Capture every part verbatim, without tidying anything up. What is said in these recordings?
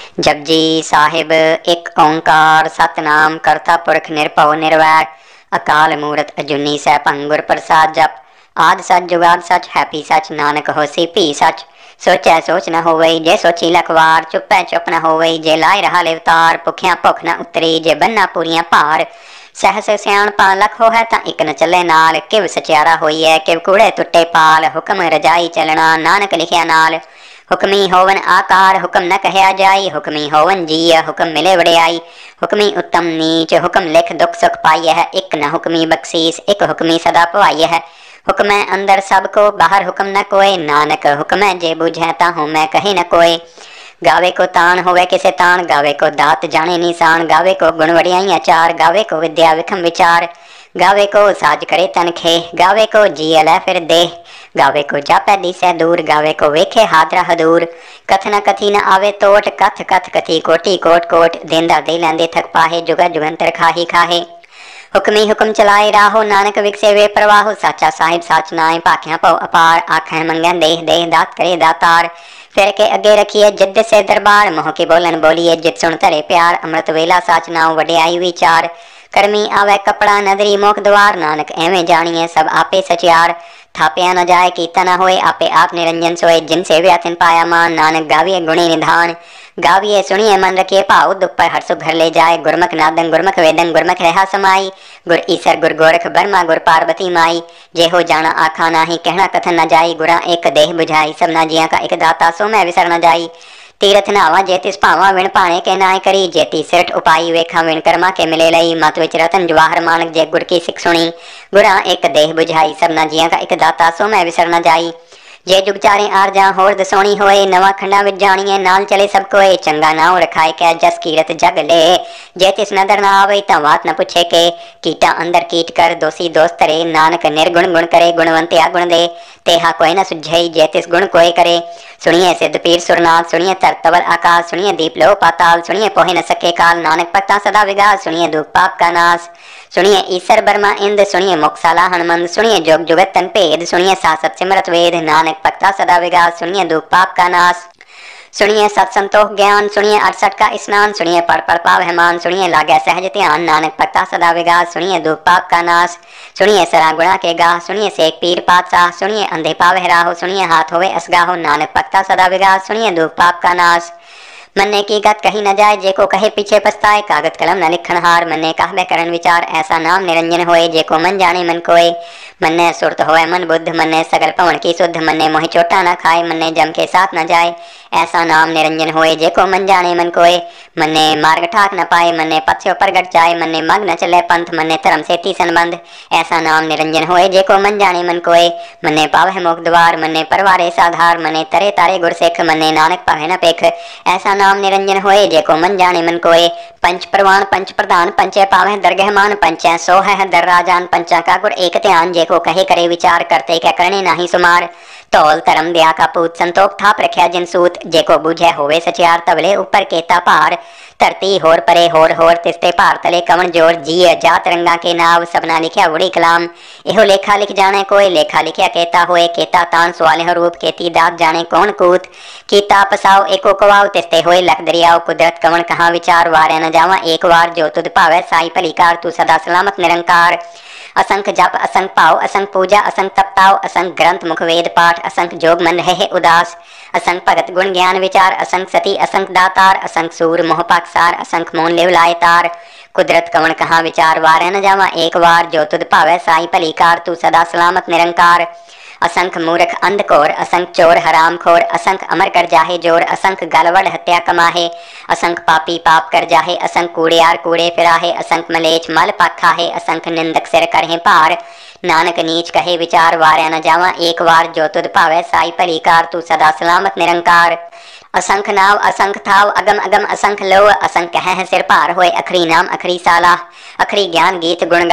जपजी साहिब एक ओंकार सतनाम करता पुरख निरभव निर्वैर अकाल मूरत अजूनी सैभं गुर प्रसाद जप आद सच जुगाद सच हैपी सच नानक होसी भी सच सोचै सोच न होवई जे सोची लखवार चुपै चुप न होवई जे लाए रहा लिवतार भुखिया भुख न उतरी जे बन्ना पूरियां भार सहस सियाणपा लख हो है तां इक न चले नाल किव सचियारा होई है किव कूड़े टुटे पाल हुक्म रजाई चलना नानक लिखिया नाल हुक्मी होवन आकार हुक्म न कहया जाई हुक्मी होवन जीय हुक्म मिले वड़ियाई हुक्मी उत्तम नीच हुक्म लिख दुख सुख पाई है एक न हुक्मी बख्शीस एक हुक्मी सदा पवाई है हुक्म अंदर सब को बाहर हुक्म न कोय नानक हुक्म जे बुझे ताहू मैं कहे न कोय गावे को तान होवे किसे तान गावे को दात जाने निशान गावे को गुण वड़ियाई चार गावे को विद्या विखम विचार गावे को साज करे तन खे गावे को जिय लै फिर दे गावे को जापै दिसै दूर गावे को वेखे हादरा हदूर कथ न कथी न आवे तोट कथ कथ कथी कोटि कोट कोट देंदा दे लैंदे थक पाहे जुगा जुगंतर खाही खाहे हुक्मी हुक्म चलाए राहो नानक विकसे वे प्रवाहो साचा साहिब साच नाए भाखियां पौ अपार आखें मंगन देह देह दात करे दातार फिर के अगे रखिए जिद से दरबार मोह के बोलन बोलिए जित सुन धरे प्यार अमृत वेला साच नाओ वड्याई विचार करमी आवे कपड़ा नदरी मोख द्वार नानक एवें जानिए सब आपे सचियार थापया न जाए कीता न होए आपे आप निरंजन सोए जिन सेव्या तिन पाया मान नानक गाविए गुणी निधान गाविए सुनिए मन रखिए भाव दुख पर हर सुख घर ले जाए गुरमुख नादन गुरमुख वेदन गुरमुख रहा समाई गुर ईसर गुर गोरख बर्मा गुर पार्वती माई जे हो जाना आखा नाही कहना कथन न जाई गुरा एक देह बुझाई सब ना जिया का एक दाता सो मैं विसर न जाई तीरथ नावा जेतिस भावा विण पाने के नाय करी जेती सिरठ उपाई वेखा विण कर्मा के मिले लई मत विच रतन जवाहर मानक जे गुर की सिख सुनी गुरा एक देह बुझाई सब ना जिया का एक दाता सो मैं विसर न जाई जे जुग चारे आर जा होर दसोनी होए नवा खंडा विच जानिए नाल चले सब कोए चंगा नाव रखाए कै जस कीरत जग ले जे तिस नदर न आवे तां बात न पूछे के कीटा अंदर कीट कर दोषी दोस्त रे नानक निर्गुण गुण करे गुणवंत या गुण दे तेहा कोई न सुझई जे तिस गुण कोई करे सुनिए सिद्ध पीर सुरनाथ सुनिए तर तवर आकाश सुनिए दीप लो पाताल सुनिए पोहे न सके काल नानक भक्ता सदा विगास सुनिए दुख पाप का नाश सुनिए ईसर बर्मा इंद सुनिए मोक्षाला हनुमंद सुनिए जोग जुगत तन भेद सुनिए सासत सिमरत वेद नानक भक्ता सदा विगास सुनिए दुख पाप का नाश सुनिए सत्संतोष ज्ञान सुनिए अड़सठ का स्नान सुनिए पढ़ पढ़ पावहमान सुनिए लागे सहज ध्यान नानक भक्ता सदा विगास सुनिए दुख पाप का नाश सुनिए सरा गुणा के गाह सुनिए सेक पीर पातशाह सुनिए अंधे पावह राहो सुनिए हाथ होवे असगाहो नानक भक्ता सदा विगास सुनिए दुख पाप का नाश मन्ने की गत कही न जाए जे को कहे पीछे पछताए कागज कलम न लिखन हार मन्ने कहबे करन विचार ऐसा नाम निरंजन होए जे को मन जाने मन कोय मन्ने सुरत होए मन बुद्ध मन्ने सगल पवन की शुद्ध मन्ने मोहि चोटा न खाए मन्ने जम के साथ न जाए ऐसा नाम निरंजन होए जे को मन जाने मन कोय मन्ने मार्ग ठाक न पाए मन्ने पथ्यो प्रगट जाए मन्ने मग न चले पंथ मन्ने धर्म सेती संबंध ऐसा नाम निरंजन होए जे को मन जाने मन कोय मन्ने पावह मोख द्वार मन्ने परवारे साधार मन्ने तरे तारे गुरसिख मन्ने नानक पावे न पेख ऐसा नाम निरंजन होए जे को मन जाने मन कोय पंच प्रवान पंच प्रधान पंचे पावे दरगह मान पंचै सो है दर राजान पंचा का गुर एक ध्यान जे को कहे करे विचार करते क्या करने नाही सुमार तौल धर्म दया का पूत संतोख थाप रख्या जिन सूत जे को बुझे होवे सचियार तबले ऊपर केता पार धरती होर परे होर होर तिस्ते भार तले कवन जोर जिय जात रंगा के नाव सबना लिखया उड़ी कलाम एहो लेखा लिख जाने कोई लेखा लिखया केता होए केता तान सवाले रूप केती दात जाने कौन कूत कीता पसाओ एको कवाओ तिस्ते होए लख दरियाओ कुदरत कवन कहाँ विचार वारे न जावा एक वार जो तुद पावे साई भलीकार तू सदा सलामत निरंकार असंख जप असंख पाओ असंख पूजा असंख तपताओ असंख ग्रंथ मुख वेद पाठ असंख जोग मन रहे उदास असंख भगत गुण ज्ञान विचार असंख सती असंख दातार असंख सूर मोह पाकसार असंख मोन लेव लाए तार कुदरत कवन कहाँ विचार वारे न जावा एक वार जो तुद पावे साई भलीकार तू सदा सलामत निरंकार असंख मूर्ख अंधकोर असंख चोर हराम खोर असंख अमर कर जाहे जोर असंख गलवड़ हत्या कमाहे असंख पापी पाप कर जाहे असंख कूड़ियार कूड़े फिराहे असंख मलेच मल पाखा है असंख निंदक सिर करहे पार नानक नीच कहे विचार वारे न जावा एक वार जो तुद पावे साई भलीकार तू सदा सलामत निरंकार असंख नाव असंख थाव अगम अगम असंख लो असंख कह सिर पार होए अखरी नाम अखरी साला अखरी ज्ञान गीत गुणगा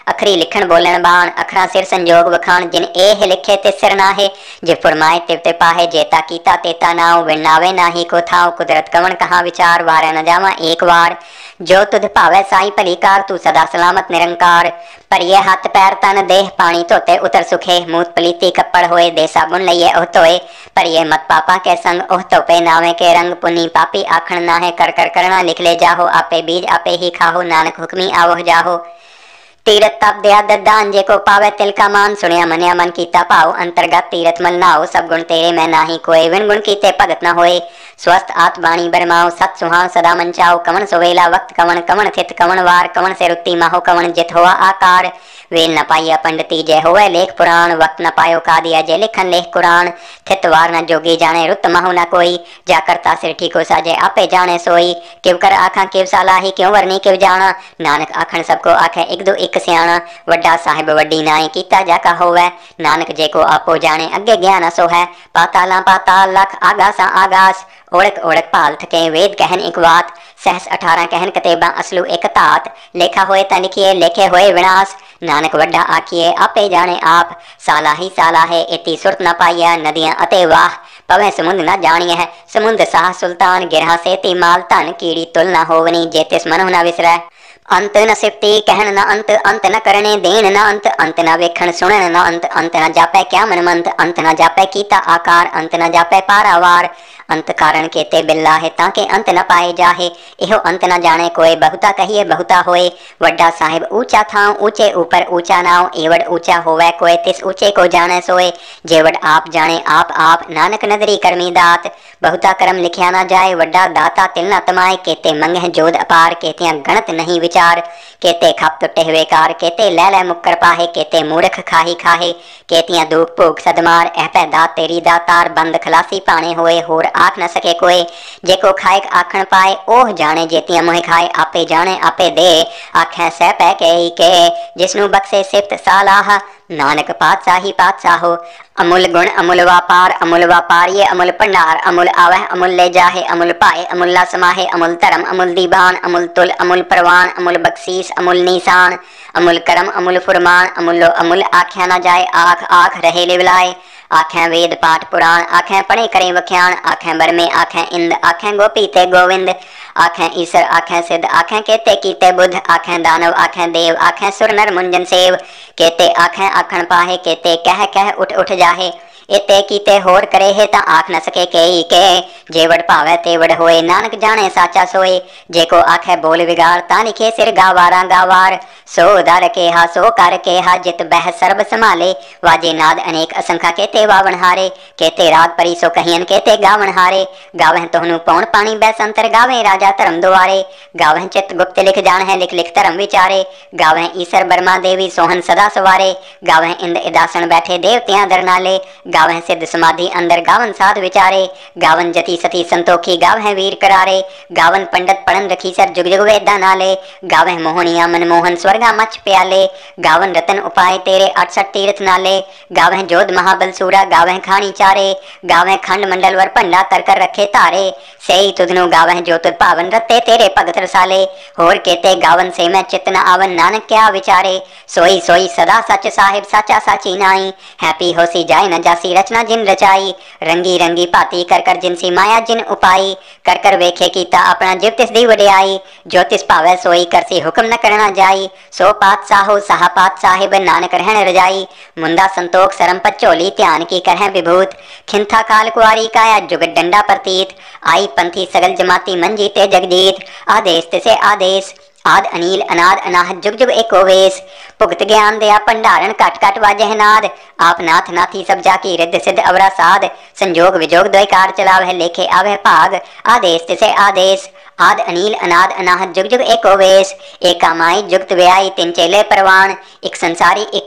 अखरी लिखण बोलन बाण अखरा सिर संजोग वखाण जिन एह लिखे ते सिर नाहे जे फुरमाए तिव ते पाहे जेता कीता तेता नाव विनावे नाही को थाव कुदरत कवन कहाँ विचार वारे न जावा एक बार जो तुध भावे साई भली कार तू सदा सलामत निरंकार पर ये हाथ पैर तन देह पानी धोते उतर सुखे मूत पलीती कपड़ होए दे साबुन लइए ओह धोए पर ये मत पापा के संग ओह धोपे नावे के रंग पुनी पापी आखण ना है कर कर करना लिख ले जाहो आपे बीज आपे ही खाहो नानक हुक्मी आवह जाहो तीरथ तप दया ददान जे को पावे तिल का मान सुनिया मनिया मन कीता पाओ अंतर्गत तीरथ मल नाओ सब गुण तेरे मैं नाही कोई विन गुण कीते भगत न होए स्वस्थ आत बाणी बरमाओ सत सुहाव सदा मन चाओ कवन सुवेला वक्त कवन कवन थित कवन वार कवन से रुत्ती माहो कवन जित होआ आकार वेल न पाइया पंडिती जय होवे लेख पुराण वक्त न पायो का दिया जय लिखन लेख कुरान थित वार न जोगी जाने रुत माहो न कोई जा करता सिर ठीको साजे आपे जाने सोई किव कर आखा किव सालाही क्यों वरनी किव जाना नानक आखन सबको आखे एक दो एक सियाणा वड्डा साहिब वड्डी नाई कीता जाका होवे नानक जे को आपो जाने अगे ज्ञान सो है पाताला पाताल लख आगासा आगास ओढ़क ओढ़क पाल थके वेद कहन एक बात सहस अठारह कहन कतेबा असलू एक तात लेखा होए ता लिखिए लेखे होए विनाश नानक वड्डा आखिए आपे जाने आप साला ही साला है इति सुरत न पाइया नदियां अते वाह पवे समुंद न जानिए है समुंद साह सुल्तान गिरहा से ती माल धन कीड़ी तुल न होवनी जेतिस मनो न विसरै अंत न सिफती कहन न अंत अंत न करने देन न अंत अंत न वेखण सुनन न अंत अंत न जापै क्या मन मंत अंत न जापै कीता आकार अंत न जापै पारावार अंत कारण केते बिल्ला है ताके अंत न पाए जाहे एहो अंत न जाने कोई बहुता कहिए बहुता होए वड्डा साहिब ऊंचा थाव ऊंचे ऊपर ऊंचा नाव एवड़ ऊंचा होवे कोई तिस ऊंचे को जाने सोए जेवड़ आप जाने आप आप नानक नदरी करमी दात बहुता कर्म लिखिया न जाए वड्डा दाता तिल न तमाए केते मंगह जोध अपार केतियां गणत नहीं विचार केते खप टुटे हुए कार केते लै लै मुक्कर पाहे केते मूर्ख खाही खाहे केतियां दुख भोग सदमार एह पै दात तेरी दातार बंद खलासी पाने होए होर आख न सके कोई जेको खाए आखण पाए ओह जाने जेतियां मोह खाए आपे जाने आपे दे आखें सह पै के ही के जिसनु बख्शे सिफ्त सालाह नानक पातशाही पातशाहो अमुल गुण अमुल व्यापार अमुल व्यापार ये अमुल भंडार अमुल आवह अमुल ले जाहे अमुल पाए अमुल्ला समाहे अमुल धर्म अमुल दीवान अमुल तुल अमुल परवान अमुल बख्शीस अमुल निशान अमुल करम अमुल फुरमान अमुलो अमुल आख्या न जाए आख आख रहे लिवलाए आखें वेद पाठ पुराण आखें पढ़े करें वख्याण आखें बरमे आखें इंद आखें गोपी ते गोविंद आखें ईसर आखें सिद्ध आखें केते कीते बुद्ध आखें दानव आखें देव आखें सुर नर मुंजन सेव केते आखें आखण पाहे केते कह कह उठ उठ जाहे इते कीते होर करे है ता आख न सके के ही के जेवड़ भावे तेवड़ होए नानक जाने साचा सोए जेको आखे बोल विगाड़ ता लिखे सिर गावारा गावार सो दर केहा सो कर केहा जित बह सर्ब संभाले वाजे नाद अनेक असंख्या केते वावण हारे केते राग परी सो कहियन केते गावण हारे गावह तोहनु पौन पानी बैसंतर गावे राजा धर्म दुआरे गावह चित गुप्त लिख जान है लिख लिख धर्म विचारे गावह ईसर बर्मा देवी सोहन सदा सवारे गावह इंद इदासन बैठे देवतियां दरनाले गावह सिद्ध समाधि अंदर गावन साध विचारे गावन जति सती संतोखी गावह वीर करारे गावन पंडित पढ़न रखी सर जुग जुग वेदा नाले गावह मोहनिया मनमोहन स्वर्गा मच प्याले गावन रतन उपाय तेरे अड़सठ तीर्थ नाले गावह जोध महाबल सूरा गावह खानी चारे गावह खंड मंडल वर पंडा कर कर रखे तारे सही तुधनु गावह जो तुद पावन रते तेरे भगत रसाले होर केते गावन से मैं चित न आवन नानक क्या विचारे सोई सोई सदा सच साहिब साचा साची नाई हैप्पी होसी जाए न जासी रचना जिन रचाई रंगी रंगी पाती कर कर जिनसी माया जिन उपाई कर कर वेखे कीता अपना जिव तिस दी वडियाई ज्योतिष पावे सोई करसी हुक्म न करना जाई सो पात साहो साहा पात साहिब नानक रहन रजाई मुंदा संतोख सरम पचोली ध्यान की करह विभूत खिंथा काल कुआरी काया जुगत डंडा प्रतीत आई पंथी सगल जमाती मंजी ते जगजीत आदेश तिसे आदेश आद अनिल अनाद अनाहत जुग जुग एको वेश भुगत ज्ञान दया भंडारण कट कट वाजह नाद आप नाथ नाथी सब जाकी रिद्ध सिद्ध अवरा साध संजोग विजोग द्वैकार चलावह लेखे आवह भाग आदेश तिसे आदेश आद अनिल अनाद अनाहत जुग जुग एको वेश एका माई जुगत व्याई तिन चेले परवान एक संसारी एक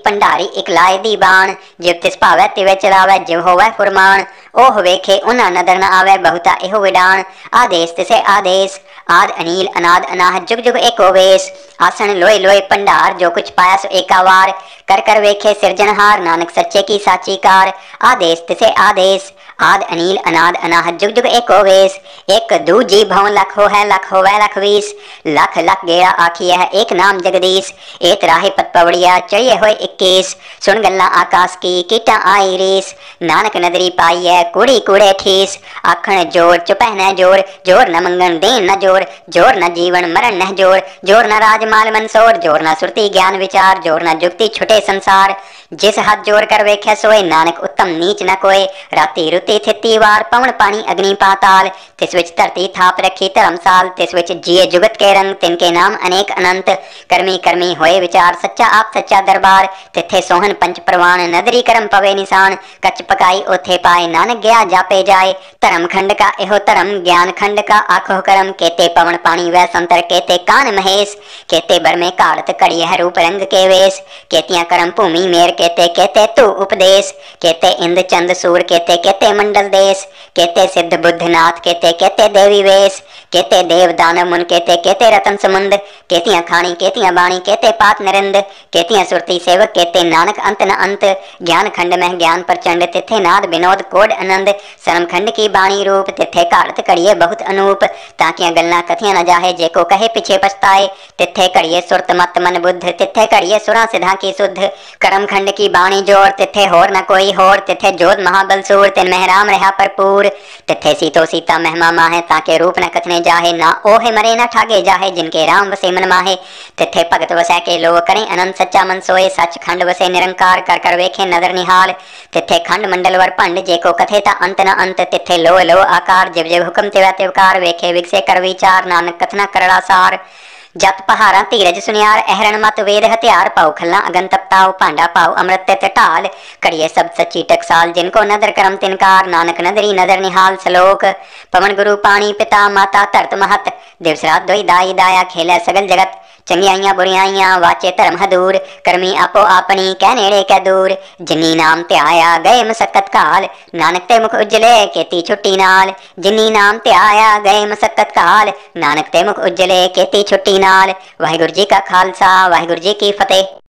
भंडारी इकलाए दी बाण, जिव तिस भावै तिवे चलावै जिव होवै फुरमान। ओह वेखे उन्हा नदर न आवै बहुता एहो विडाण, आदेश तिसे आदेश आद अनील अनाद अनाह जुग जुग एको वेश। आसन लोए लोए भंडार जो कुछ पाया सो एका वार, कर कर वेखे सिरजनहार नानक सच्चे की साची कार। आदेश तिसे आदेश आद अनील अनाद अनाह जुग जुग एको वेश। एक दू जी भवन लख हो है लख होवै लख वीस, लख लख गेड़ा आखी है एक नाम जगदीश। एत राहे पत पवड़िया चढ़िए होए इक्कीस, सुन गल्ला आकाश की कीटा आई रीस। नानक नदरी पाई है कूड़ी कूड़े ठीस, आखण जोर चुपह न जोर जोर न मंगन देन न जोर, जोर न जीवन मरण न जोर, जोर न राजमाल मनसोर, जोर न सुरती ज्ञान विचार, जोर न जुक्ति छुटे संसार। जिस हाथ जोर कर वेखे सोए नानक उत्तम नीच न कोय, राती रुती थिती वार पवन पानी अग्नि पाताल। तिस विच धरती थाप रखी धर्मसाल, तिस विच जिए जुगत के रंग तिनके नाम अनेक अनंत। करमी करमी होए विचार सच्चा आप सच्चा दरबार, तिथे सोहन पंच प्रवाण नदरी करम पवे निशान। कच पकाई ओथे पाए नानक गया जापे जाए, धर्म खंड का एहो धर्म ज्ञान खंड का आखो करम। केते पवन पानी वै संतर केते कान महेश, केते बर में काड़त कड़ी है रूप रंग के वेश। केतिया करम भूमि मेर केते केते तू उपदेश, केते इंद चंद सूर केते केते मंडल देश। केते सिद्ध बुद्ध नाथ केते केते देवी वेश, केते देव दानव मुन केते केते रतन समुंद। केतिया खानी केतिया बाणी केते पात निरंद, केतिया सुरती सेवक केते नानक अंत न अंत। ज्ञान खंड में ज्ञान प्रचंड तिथे नाद विनोद कोड आनंद, शर्म खंड की बाणी रूप तिथे काड़त कड़िए बहुत अनूप। ताकिया गल्ला कथिया न जाहे जेको कहे पिछे पछताए, तिथे कड़िए सुरत मत मन बुद्ध तिथे कड़िए सुरा सिधा की शुद्ध। करम खंड की बाणी जोर तिथे होर न कोई होर, तिथे जोध महाबल सूर तिन महराम रहा भरपूर। तिथे सीतो सीता महिमा माहे ताके रूप न कथने जाहे, ना ओहे मरे न ठागे जाहे जिनके राम वसे मन माहे। तिथे भगत वसै के लोग करें अनंत सच्चा मन सोए, सच खंड वसे निरंकार कर कर वेखे नदर निहाल। तिथे खंड मंडल वर भंड जेको कथे ता अंत न अंत, तिथे लो लो आकार जिव जिव हुक्म तिवै तिवकार। वेखे विगसे कर विचार नानक कथना करड़ा सार, जत पहारा धीरज सुनियार अहरण मत वेद हथियार। पाऊ खल्ला अगन तपताओ भांडा पाऊ अमृत तित ढाल, कड़िए सब सच्ची टकसाल जिनको नदर करम तिनकार। नानक नदरी नदर निहाल सलोक, पवन गुरु पानी पिता माता धरत महत। दिवसरात दोई दाई दाया खेलै सगल जगत, चंगियाइयां बुरियाइयां वाचे धर्म हदूर। करमी आपो आपनी कह नेड़े कै दूर, जिन्नी नाम ध्याया गए मसक्कत काल। नानक ते मुख उजले केती छुट्टी नाल, जिन्नी नाम ध्याया गए मसक्कत काल। नानक ते मुख उजले केती छुट्टी नाल। वाहिगुरु जी का खालसा वाहिगुरु जी की फतेह।